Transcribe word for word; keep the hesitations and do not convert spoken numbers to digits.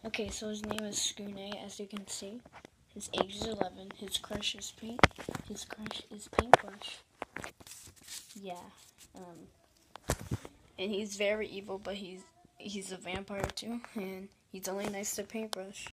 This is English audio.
Okay, so his name is Skune, as you can see. His age is eleven. His crush is paint. His crush is Paintbrush. Yeah. Um. And he's very evil, but he's he's a vampire too, and he's only nice to Paintbrush.